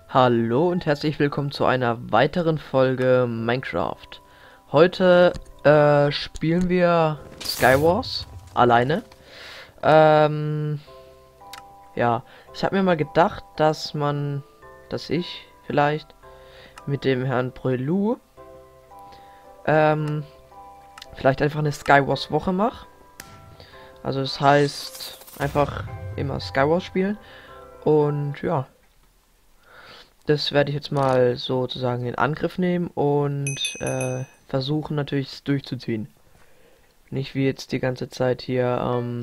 Hallo und herzlich willkommen zu einer weiteren Folge Minecraft. Heute spielen wir Skywars alleine. Ähm, ja, ich habe mir mal gedacht, dass ich vielleicht mit dem Herrn Brelu ähm, vielleicht einfach eine Skywars Woche mache. Also das heißt einfach immer Skywars spielen und ja. Das werde ich jetzt mal sozusagen in Angriff nehmen und versuchen natürlich es durchzuziehen. Nicht wie jetzt die ganze Zeit hier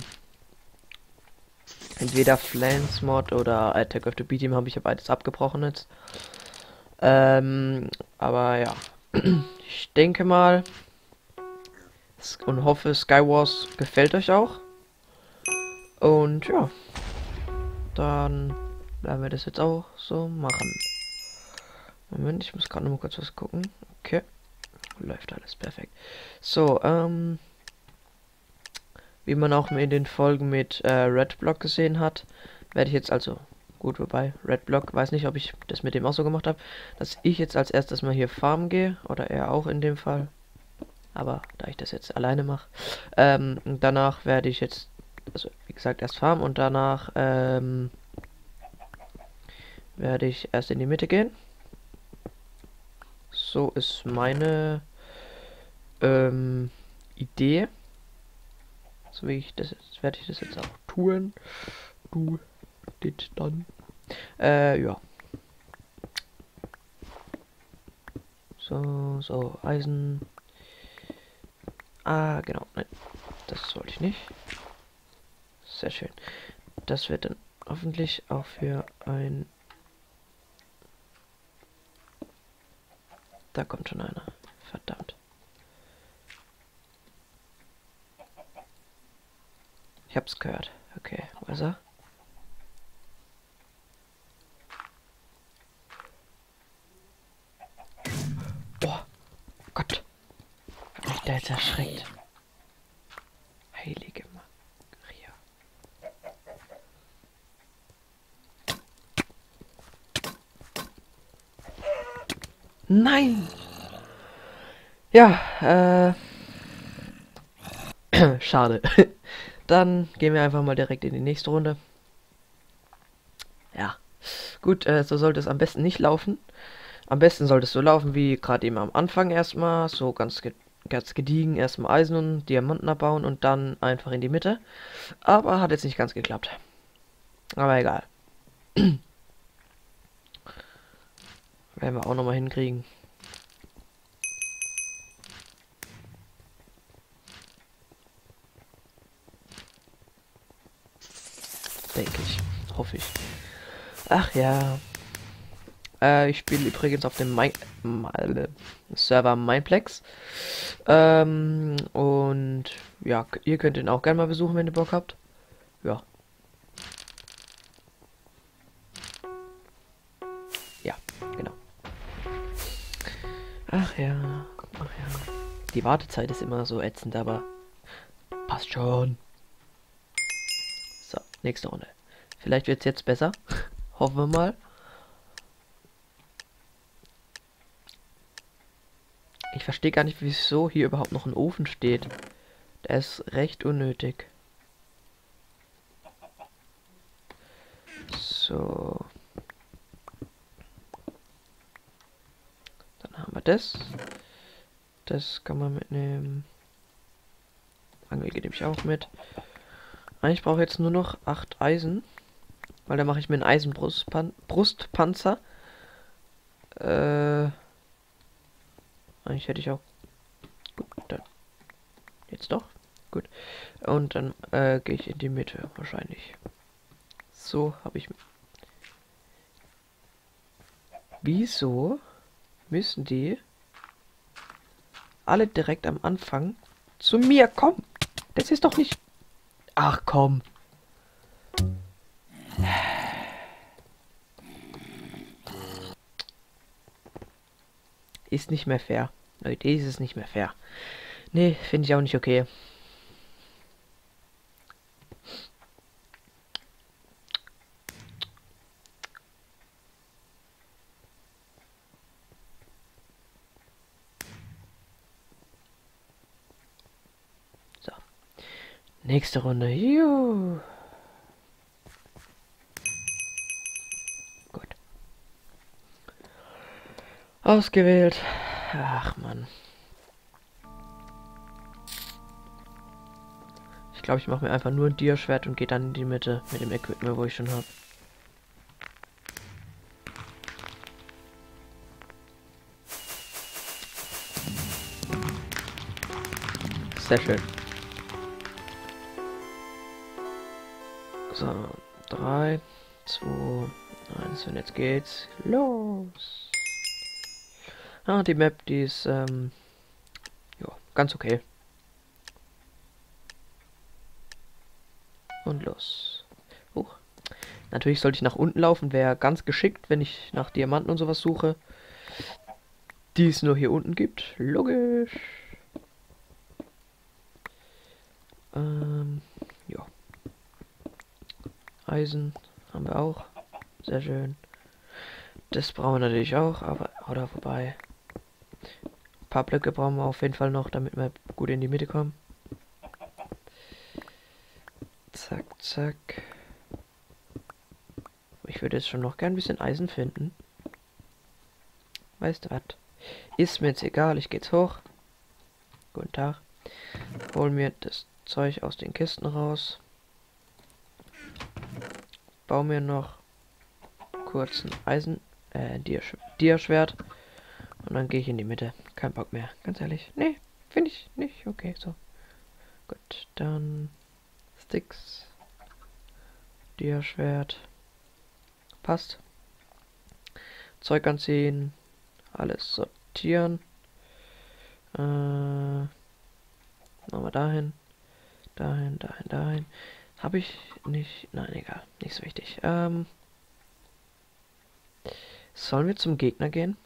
entweder Flans Mod oder Attack of the B-Team habe ich ja beides abgebrochen jetzt. Aber ja, ich denke mal und hoffe Skywars gefällt euch auch. Und ja, dann werden wir das jetzt auch so machen. Moment, ich muss gerade noch mal kurz was gucken. Okay. Läuft alles perfekt. So, wie man auch in den Folgen mit Redblock gesehen hat, werde ich jetzt also, gut, wobei, Redblock, weiß nicht, ob ich das mit dem auch so gemacht habe, dass ich jetzt als erstes mal hier farmen gehe, oder er auch in dem Fall, aber da ich das jetzt alleine mache, danach werde ich jetzt, also wie gesagt, erst farmen und danach werde ich erst in die Mitte gehen. So ist meine Idee. So wie ich das jetzt, werde ich das jetzt auch tun. Du, dit dann. Ja. So, Eisen. Ah, genau. Nein, das wollte ich nicht. Sehr schön. Das wird dann hoffentlich auch für ein... Da kommt schon einer. Verdammt. Ich hab's gehört. Okay, wo ist er? Boah, Gott. Hat mich da jetzt erschreckt. Heilige Maria. Nein! Ja, schade. Dann gehen wir einfach mal direkt in die nächste Runde. Ja, gut, so sollte es am besten nicht laufen. Am besten sollte es so laufen wie gerade eben am Anfang erstmal, so ganz gediegen, erstmal Eisen und Diamanten abbauen und dann einfach in die Mitte. Aber hat jetzt nicht ganz geklappt. Aber egal. Werden wir auch nochmal hinkriegen. Denke ich. Hoffe ich. Ach ja. Ich spiele übrigens auf dem Server Mineplex. Und ja, ihr könnt ihn auch gerne mal besuchen, wenn ihr Bock habt. Ja. Ja, genau. Ach ja. Ach ja. Die Wartezeit ist immer so ätzend, aber passt schon. So, nächste Runde. Vielleicht wird es jetzt besser. Hoffen wir mal. Ich verstehe gar nicht, wieso hier überhaupt noch ein Ofen steht. Der ist recht unnötig. So. Dann haben wir das. Das kann man mitnehmen. Angel geht nämlich auch mit. Ich brauche jetzt nur noch 8 Eisen. Weil dann mache ich mir einen Eisenbrustpanzer. Eigentlich hätte ich auch... Gut, dann... Jetzt doch. Gut. Und dann gehe ich in die Mitte wahrscheinlich. So habe ich... Wieso müssen die alle direkt am Anfang zu mir kommen? Das ist doch nicht... Ach komm. Ist nicht mehr fair. Leute, ist es nicht mehr fair. Nee, finde ich auch nicht okay. Nächste Runde. Juhu. Gut. Ausgewählt. Ach Mann. Ich glaube, ich mache mir einfach nur ein Dia-Schwert und gehe dann in die Mitte mit dem Equipment, wo ich schon habe. Sehr schön. So, 3, 2, 1 und jetzt geht's los. Ah, die Map, die ist, ja, ganz okay. Und los. Huch. Natürlich sollte ich nach unten laufen, wäre ganz geschickt, wenn ich nach Diamanten und sowas suche. Die es nur hier unten gibt. Logisch. Ja. Eisen haben wir auch. Sehr schön. Das brauchen wir natürlich auch, aber, oder vorbei. Ein paar Blöcke brauchen wir auf jeden Fall noch, damit wir gut in die Mitte kommen. Zack, zack. Ich würde jetzt schon noch gern ein bisschen Eisen finden. Weißt du was? Ist mir jetzt egal, ich gehe jetzt hoch. Guten Tag. Hol mir das Zeug aus den Kisten raus. Bau mir noch kurz ein Dia-Schwert. Und dann gehe ich in die Mitte. Kein Bock mehr, ganz ehrlich. Nee, finde ich nicht. Okay, so. Gut, dann Sticks. Dia-Schwert. Passt. Zeug anziehen. Alles sortieren. Machen wir dahin. Dahin, dahin, dahin. Habe ich nicht. Nein, egal. Nicht so wichtig. Sollen wir zum Gegner gehen?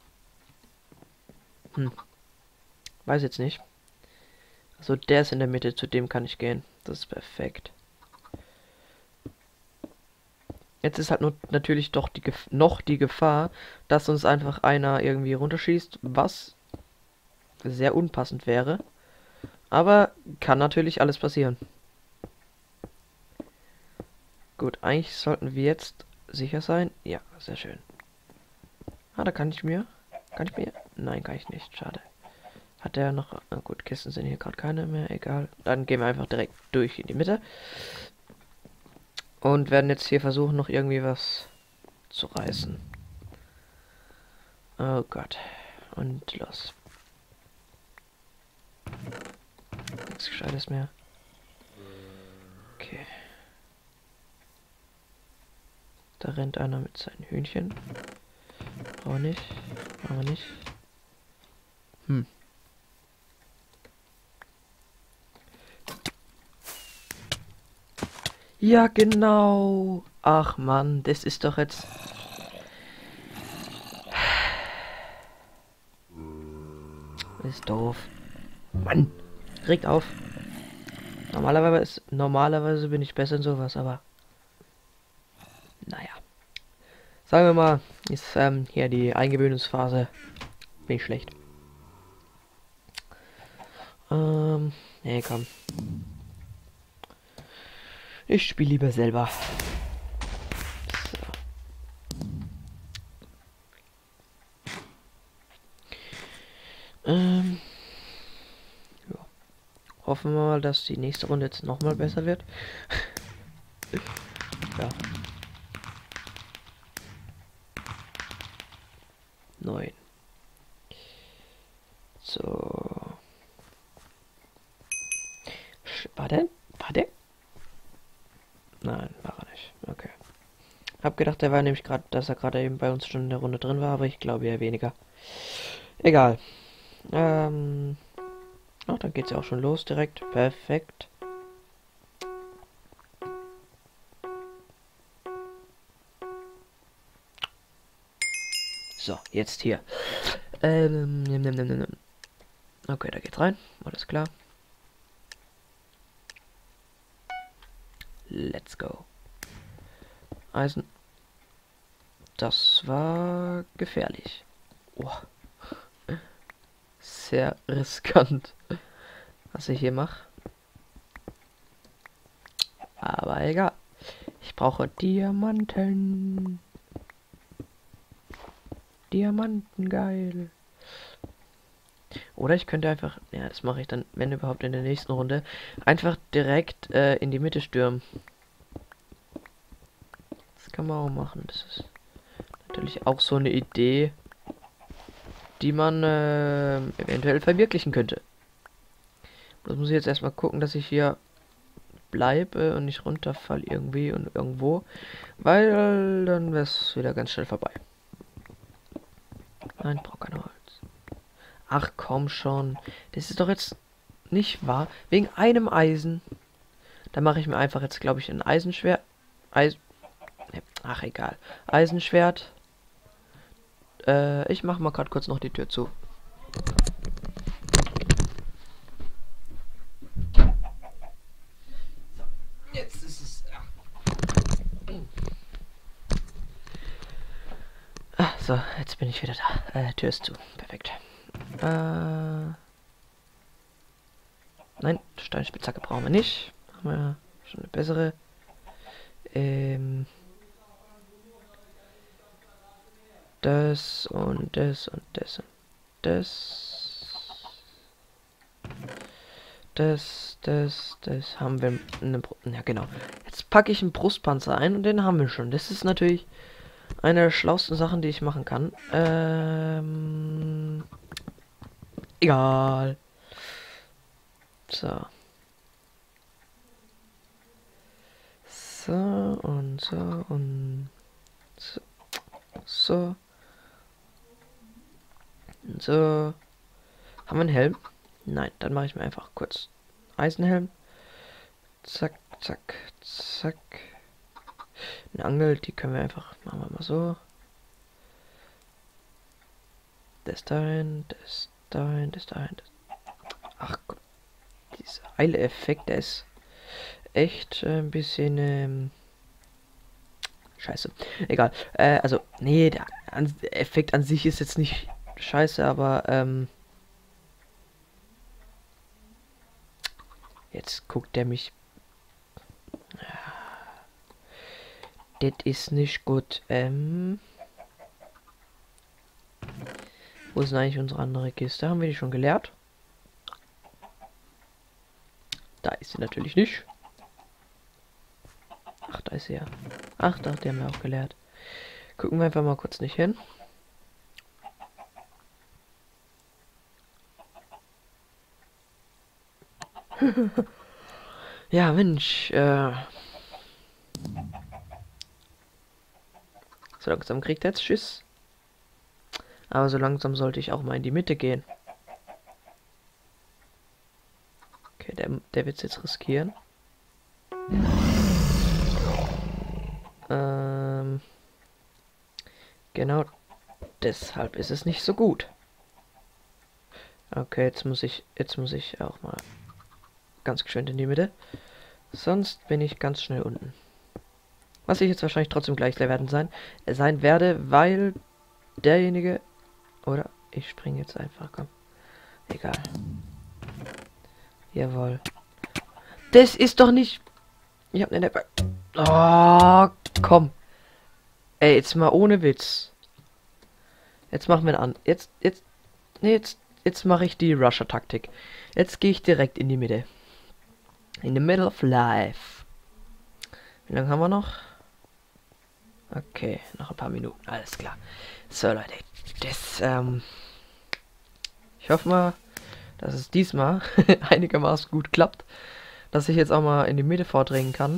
Weiß jetzt nicht. Also der ist in der Mitte, zu dem kann ich gehen. Das ist perfekt. Jetzt ist halt nur natürlich doch noch die Gefahr, dass uns einfach einer irgendwie runterschießt, was sehr unpassend wäre. Aber kann natürlich alles passieren. Gut, eigentlich sollten wir jetzt sicher sein. Ja, sehr schön. Ah, da kann ich mir... Kann ich mir... Nein, kann ich nicht. Schade. Hat der noch... Na gut, Kisten sind hier gerade keine mehr. Egal. Dann gehen wir einfach direkt durch in die Mitte. Und werden jetzt hier versuchen, noch irgendwie was zu reißen. Oh Gott. Und los. Nichts Gescheites mehr. Okay. Da rennt einer mit seinen Hühnchen. Auch nicht. Aber nicht. Ja, genau. Ach Mann, das ist doch jetzt... Das ist doof. Mann, regt auf. Normalerweise bin ich besser in sowas, aber... Naja. Sagen wir mal, ist hier die Eingewöhnungsphase nicht schlecht. Nee, komm. Ich spiele lieber selber. So. Ja. Hoffen wir mal, dass die nächste Runde jetzt noch mal besser wird. Ja. 9. So. Warte. Nein, war er nicht. Okay. Hab gedacht, er war nämlich gerade, dass er gerade eben bei uns schon in der Runde drin war, aber ich glaube eher weniger. Egal. Ach, dann geht's ja auch schon los direkt. Perfekt. So, jetzt hier. Okay, da geht's rein. Alles klar. Let's go. Eisen. Das war gefährlich. Oh. Sehr riskant, was ich hier mache. Aber egal. Ich brauche Diamanten. Diamanten, geil. Oder ich könnte einfach, ja, das mache ich dann, wenn überhaupt in der nächsten Runde, einfach direkt in die Mitte stürmen. Das kann man auch machen. Das ist natürlich auch so eine Idee, die man eventuell verwirklichen könnte. Das muss ich jetzt erstmal gucken, dass ich hier bleibe und nicht runterfall irgendwie und irgendwo, weil dann wäre es wieder ganz schnell vorbei. Nein, ich brauche kein Holz. Ach komm schon, das ist doch jetzt nicht wahr. Wegen einem Eisen. Da mache ich mir einfach jetzt, glaube ich, ein Eisenschwert. Ach egal. Eisenschwert. Ich mache mal gerade kurz noch die Tür zu. Jetzt ist es. Ah, so, jetzt bin ich wieder da. Tür ist zu. Perfekt. Nein, Steinspitzhacke brauchen wir nicht. Haben wir schon eine bessere. Das und das und das und das. Das haben wir ja genau. Jetzt packe ich einen Brustpanzer ein und den haben wir schon. Das ist natürlich eine der schlauesten Sachen, die ich machen kann. Egal. So. So und so und so. So. Und so. Haben wir einen Helm? Nein, dann mache ich mir einfach kurz Eisenhelm. Zack, zack, zack. Eine Angel, die können wir einfach, machen wir mal so. Das dahin, das dahin, das dahin. Ach Gott, dieser Eile-Effekt, der ist echt ein bisschen scheiße. Egal. Also, nee, der Effekt an sich ist jetzt nicht scheiße, aber jetzt guckt der mich. Das ist nicht gut. Wo ist denn eigentlich unsere andere Kiste? Haben wir die schon geleert? Da ist sie natürlich nicht. Ach, da ist sie ja. Ach, da, die haben wir auch geleert. Gucken wir einfach mal kurz nicht hin. Ja, Mensch, so langsam kriegt er jetzt Schiss. Aber so langsam sollte ich auch mal in die Mitte gehen. Okay, der wird es jetzt riskieren. Genau deshalb ist es nicht so gut. Okay, jetzt muss ich auch mal ganz geschwind in die Mitte. Sonst bin ich ganz schnell unten. Was ich jetzt wahrscheinlich trotzdem gleich sein werde, weil derjenige... Oder ich springe jetzt einfach, komm. Egal. Jawohl. Das ist doch nicht... Ich hab eine... Oh, komm. Ey, jetzt mal ohne Witz. Jetzt machen wir an. Jetzt mache ich die Rusher-Taktik. Jetzt gehe ich direkt in die Mitte. In the middle of life. Wie lange haben wir noch? Okay, noch ein paar Minuten. Alles klar. So, Leute. Das, ich hoffe mal, dass es diesmal einigermaßen gut klappt. Dass ich jetzt auch mal in die Mitte vordringen kann.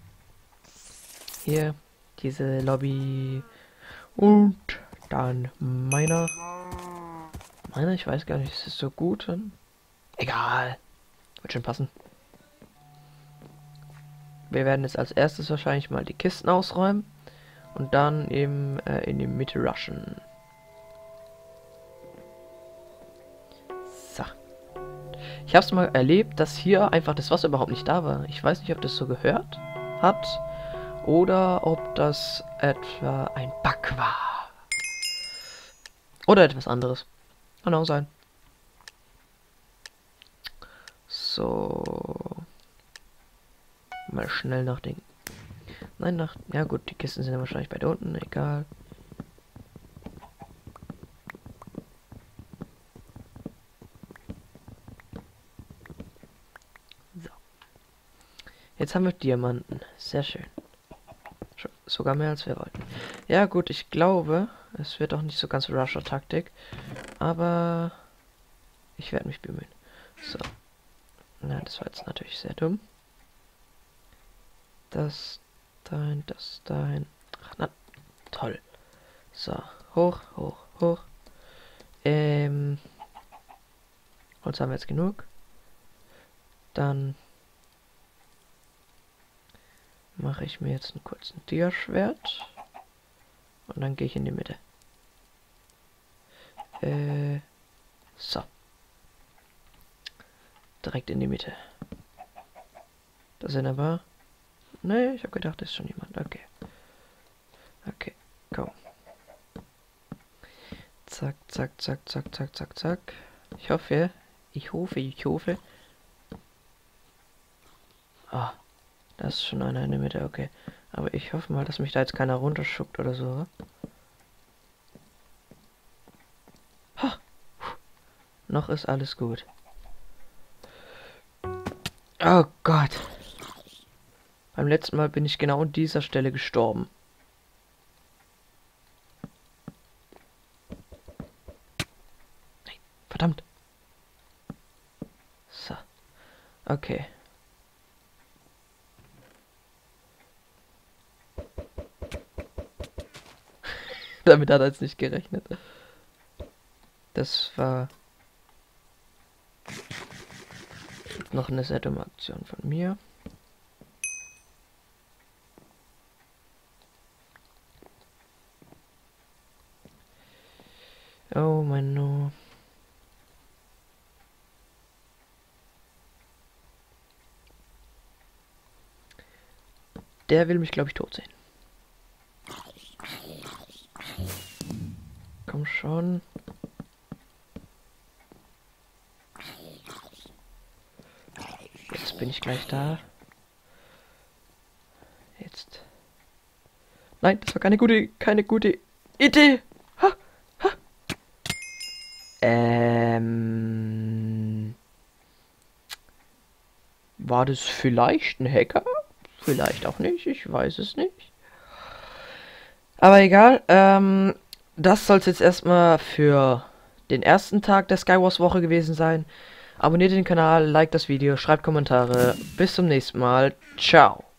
Hier, diese Lobby. Und dann meiner. Ich weiß gar nicht, ist es so gut? Egal. Wird schon passen. Wir werden jetzt als erstes wahrscheinlich mal die Kisten ausräumen. Und dann eben in die Mitte rushen. So. Ich habe es mal erlebt, dass hier einfach das Wasser überhaupt nicht da war. Ich weiß nicht, ob das so gehört hat. Oder ob das etwa ein Bug war. Oder etwas anderes. Kann auch sein. So. Mal schnell nachdenken. Nein, ja gut, die Kisten sind ja wahrscheinlich bei da unten, egal. So. Jetzt haben wir Diamanten. Sehr schön. Sogar mehr als wir wollten. Ja gut, ich glaube, es wird auch nicht so ganz Rusher-Taktik. Aber ich werde mich bemühen. So. Na, das war jetzt natürlich sehr dumm. Das dahin, das dahin. Ach, na, toll. So, hoch, hoch, hoch. Holz haben wir jetzt genug. Dann mache ich mir jetzt einen kurzen Dia-Schwert. Und dann gehe ich in die Mitte. So. Direkt in die Mitte. Da sind aber... Ne, ich habe gedacht, da ist schon jemand. Okay. Okay, komm. Zack, zack, zack, zack, zack, zack, zack. Ich hoffe. Ah, da ist schon einer in der Mitte, okay. Aber ich hoffe mal, dass mich da jetzt keiner runterschuckt oder so. Ha! Noch ist alles gut. Oh Gott. Beim letzten Mal bin ich genau an dieser Stelle gestorben. Nein, verdammt. So. Okay. Damit hat er jetzt nicht gerechnet. Das war noch eine sehr dumme Aktion von mir. Oh mein no. Der will mich, glaube ich, tot sehen. Komm schon. Jetzt bin ich gleich da. Jetzt. Nein, das war keine gute Idee. Ha, ha. War das vielleicht ein Hacker? Vielleicht auch nicht, ich weiß es nicht. Aber egal, das soll es jetzt erstmal für den ersten Tag der Skywars Woche gewesen sein. Abonniert den Kanal, liked das Video, schreibt Kommentare. Bis zum nächsten Mal. Ciao.